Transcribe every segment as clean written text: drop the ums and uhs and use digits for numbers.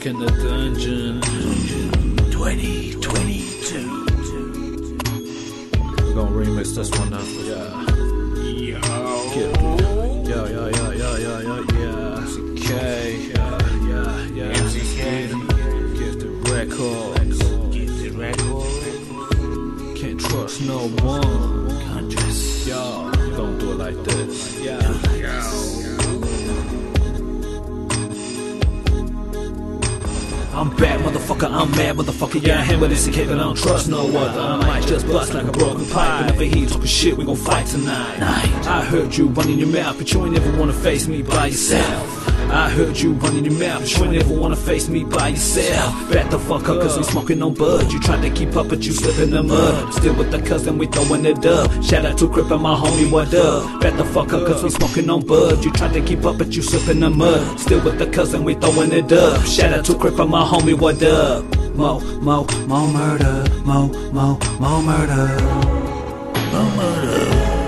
in the dungeon. 2022. We're gonna remix this one now. Yeah. Yeah. CK. Yeah. MCK. Gifted Records. Can't trust no one. Can't trust. Yo, don't do it like this. Yeah. I'm bad, motherfucker, I'm mad, motherfucker. Yeah, I handle this CK, but I don't trust no other. I might just bust like a broken pipe. And if I hear you talking shit, we gon' fight tonight. I heard you running your mouth, but you ain't never wanna face me by yourself. I heard you running your mouth, but you ain't never wanna face me by yourself. Back the fuck up, cause we smoking on bud. You tried to keep up, but you slip in the mud. Still with the cousin, we throwing it up. Shout out to Crip and my homie, what up? Back the fuck up, cause we smoking on bud. You tried to keep up, but you slip in the mud. Still with the cousin, we throwing it up. Shout out to Crip and my homie, what up? Mo murder, mo murder. Mo murder.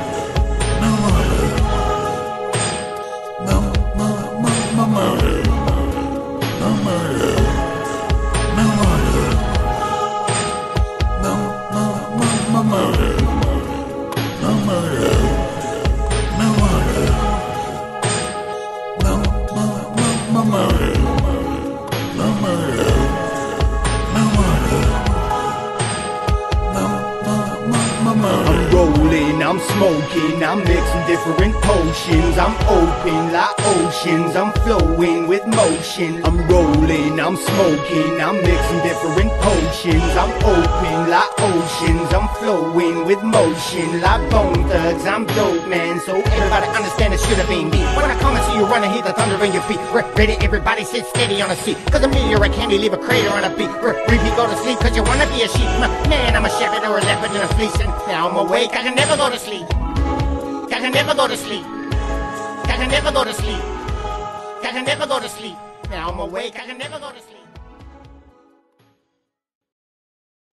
I'm rolling, I'm smoking, I'm mixing different potions. I'm open like oceans, I'm flowing with motion. I'm rolling, I'm smoking, I'm mixing different potions. I'm open like oceans, I'm flowing with motion. Like Bone Thugs, I'm dope, man, so everybody understand it should have been me. When I come and see you running, hear the thunder in your feet. Ready, everybody sit steady on a seat, cause a meteorite can't leave a crater on a beat. Repeat, go to sleep, cause you wanna be a sheep. Man, I'm a shepherd or a leopard in a fleece, and now I'm awake, I can never go to sleep. I can never go to sleep. I can never go to sleep. I can never go to sleep. Now I'm awake, I can never go to sleep.